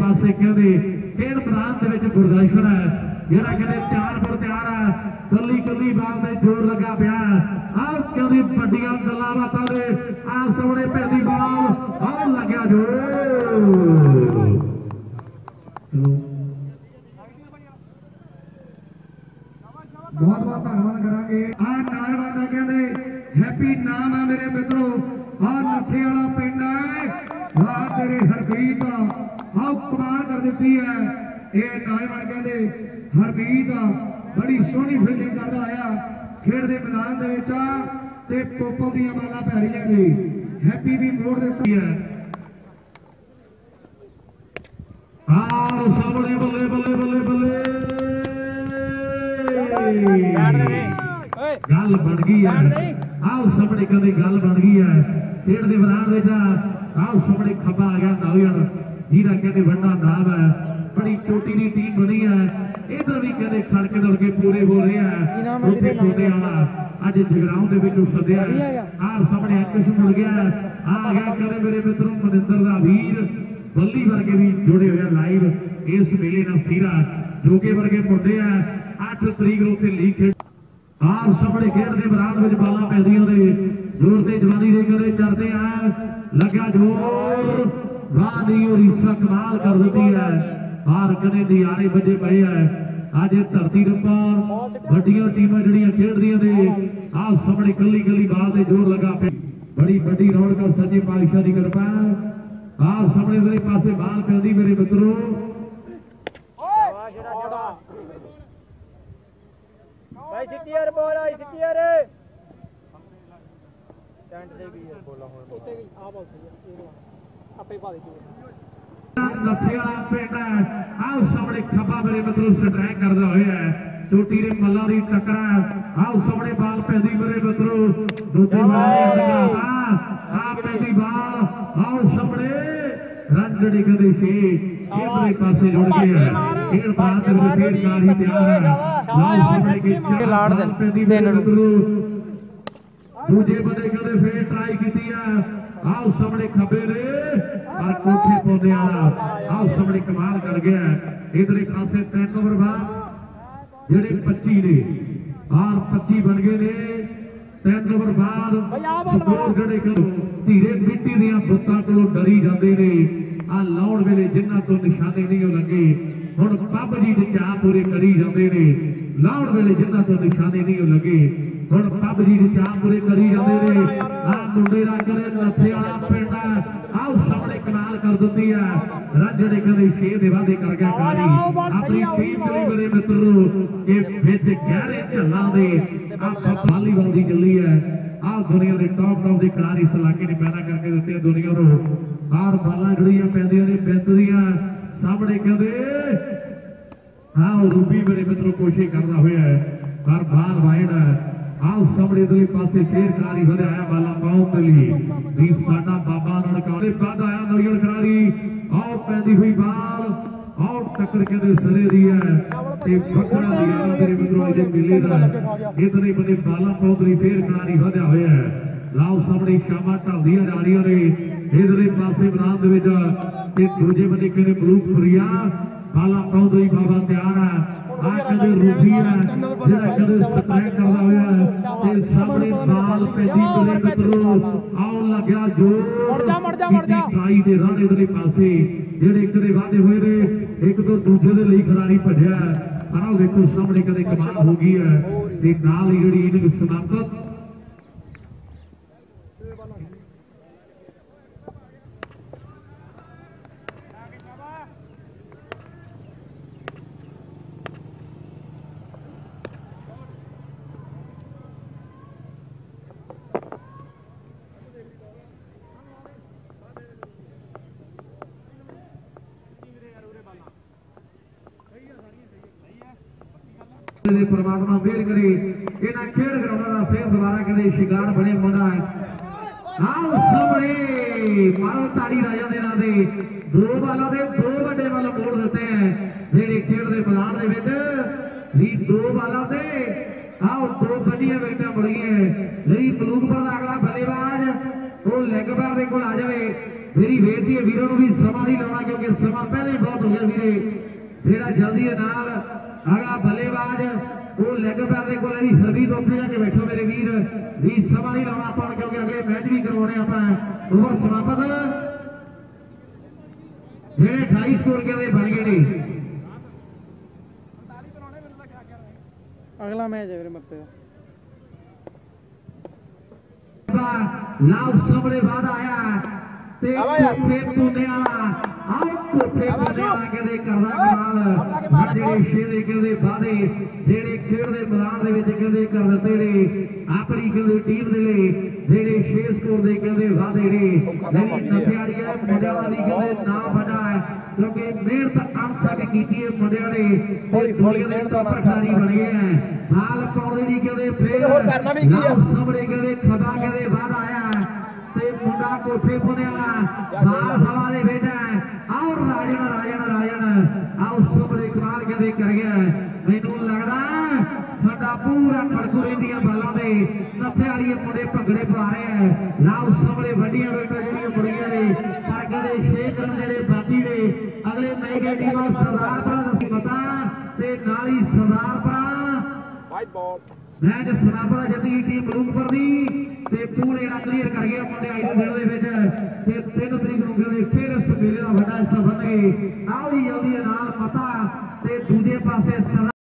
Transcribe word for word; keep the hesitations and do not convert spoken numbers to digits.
पासे कहते खेल मैदान के गुरदर्शन है जरा कहते चार फुट तैयार है कली कली बाल से जोर लगा पिया आओ कहते बड़िया गल्लां बातां दे आ सामने पहली बाल आओ लग्या जो चलो बहुत बहुत धन्यवाद करांगे आ नालवादा कहते हैप्पी नाम है मेरे मित्रों आ नथे वाला पिंड है वाह तेरे हरमीत आओ कमाल कर दी है ये नालवाद कहते हरमीत बड़ी सोहनी फील्डिंग करता आया खेड के मैदान के पोपल दी माला पै रही है हैप्पी भी मोड़ देती है सामने बल्ले बल्ले बल्ले बल्ले गल बन गई है आओ सामने कहते गल बन गई है खेड के मैदान आओ सामने खब्बा आ गया नौजन जीरा कहते वड्डा नाम है बड़ी चोटी की टीम बनी है इधर भी कहते खड़क दड़के पूरे हो रहे हैं छोटे वाला अज जगराओं के सद्या आ सामने अंकुश मिल गया आ गया कहते मेरे मित्रों मनिंदर का वीर बल्ली वर्गे भी जुड़े हुए लाइव इस मेले का सीरा जोगे वर्गे मुंडे है अठ तरीक लीग खेड आर सामने खेड के मैदान में बालां पैंदियां ने जोर से जवानी दे करे चलते हैं लगा जोर वाह नहीं और ईसा कमाल कर देती है हार कने नजारे बजे पे है आज धरती रब्बा वड्डियां टीमां जड़ियां खेडदियां ने आ सामने कली कली बाल से जोर लगा पे बड़ी बड़ी रौनक सच्चे पातशाह की कृपा आ सामने मेरे पासे बाल पैंदी मेरे मित्रों भाई सिटीआर बोल आई सिटीआर टेंट दे गई है बोला हुन उत्ते गई आ बोल सही है आपे पा दे नथे वाला पिंड है आओ सामने खब्बा मेरे मित्रों स्ट्राइक करदा होया है चोटी दे मल्ला दी टकरा आओ सामने बाल पैंदी मेरे मित्रों दूजे वाले आ आ पैंदी बाल आओ सामने रन जड़ी कदे से इधर पासे जुड़ गया है खेल बात में खेल कार ही तैयार है लाल सामने की लाड़ दे दूजे बंदे कदे फिर ट्राई कीती है आओ सामने खब्बे ने और कोठे पौधे वाला आओ सामने कमाल कर गया इधर पासे तीन ओवर बाद जेडे पच्ची ने और पच्ची बन गए ने तीन ओवर बाद स्कोर जेडे धीरे मिट्टी दियां बुत्तां कोलों डरी जांदे ने आ लाउण वेले जिन्हां तो निशाने नहीं लगे हुण पब जी दे चाह पूरे करी जांदे ने लाउण वेले जिन्हां तो निशाने नहीं लगे हुण पब जी दे चाह पूरे करी जांदे ने आ मुंडे दा करे नथे वाला पिंड आओ सामने कमाल कर दिंदी है राजड़े कदे छे दे वादे कर गया कारी अपनी टीम के मेरे मित्रों ये विच गहरे झल्लां दे आ वॉलीबॉल दी गली है आ दुनिया के टॉप टॉप के खिलाड़ी इस इलाके ने पैदा करके दिते दुनिया को और बालां जड़ियां पैंदियां ने बेतदियां सामने कहते हाँ रूबी मेरे मित्रों कोशिश करता हुआ है पर बाल वाइड है आओ सामने इधरले पासे शेर खिलाड़ी वधाया बाला पाउण दे लई दी साडा बाबा ननकाणे बाद आया नौजवान खिलाड़ी आओ पैंदी हुई बाल आओ टक्कर कहते सिरे दी है ते बकरा दी है मेरे मित्रों इधर मिले दा इधरले बने बाला पाउण दे शेर खिलाड़ी वधा होया है लाओ सामने शामा ढलदियां जा रही ने इधरले पासे मैदान दे विच ते दूजे बने कहते मलूकपुरिया बाला पाउण दे बाबा तैयार है आ कहते रूबी है जेड़ा कहते स्ट्राइक करदा होया है ते सामने बाल पैंदी मेरे मित्रों आओ लग्या जोर मड़ जा मड़ जा मड़ जा ट्राई दे रन इधरले पासे जेड़े एक दे वादे होए ने एक तो दूजे दे लई खिलाड़ी भजया पर आओ देखो सामने कदे कमाल हो गई है ते नाल ही जेड़ी इनिंग समाप्त परमात्मा मेहर करे इन्हां खेड ग्राउंडां दा फिर दोबारा कदे शिकार बने मुंडा है आओ सामने मारो ताड़ी राजा दे नां दे दो बालां दे दो वड्डे बल मोड़ दिते हैं जेडे खेड दे मैदान दे विच भी दो बालां दे आओ दो बड़ियां विकेटां बड़ियां नहीं मलूकपुर दा अगला बल्लेबाज वो लेग पैर दे कोल आ जाए मेरी बेनती है वीरों भी समा नहीं लाना क्योंकि क्योंकि समा पहले ही बहुत हो गया वीरे जेड़ा जल्दी दे नाल अगला बल्लेबाज वो लैग पैर के कोल भी सरबीत उत्थे जाके बैठो मेरे वीर भी समा नहीं लाना अपन क्योंकि अगले मैच भी करवाने आप ओवर समाप्त जेड़े अठाई स्कोर के बन गए ने अगला मैच है मत लाभ सामने बाद आया ते कोठे पुने वाला आओ कोठे पुने वाला कहते करदा कमाल जेड़े शेरे कहते वादे जेड़े खेड दे मैदान दे विच कहते कर दित्ते ने अपनी कहते टीम दे लई जेड़े छे स्कोर दे कहते वादे ने जेड़ी नथियाड़िया मुंडिया दा भी कहते नाम बड़ा है क्योंकि मेहनत अंत तक कीती है मुंडिया ने हौली हौली मेहनत दा पठारी बन गए हैं हाल पाउंदे दी कहते फिर लाभ सामने कहते खदा कहते बाद आया ते मुंडा कोठे पुने वाला बाल हवा दे बेटा और राजन राजन राजन आओ सामने कमाल कहते कर गया मैनू लगदा साडा पूरा खड़कू रहिंदियां बालां दे नथियाड़िए मुंडे भंगड़े पा रहे हैं लाभ सामने वड्डियां बेटा ਜਿਹੜੀਆਂ मुड़ियां ने पर कहते छे रन ਜਿਹੜੇ बाकी ने अगले नई गई टीम सरदारपुरा दसी पता ते नाल ही सरदारपुरा वाइट बॉल मैच सनापरा जितनी टीम मलूकपुर दी ते पूरे ਜਿਹੜਾ क्लीयर कर गया मुंडे आई दे दिल दे विच ते तीन तरीक ਨੂੰ ਕਹਿੰਦੇ ਫਿਰ ਇਸ ਮੇਲੇ ਦਾ ਵੱਡਾ ਹਿੱਸਾ ਬਣ ਗਏ आओ जी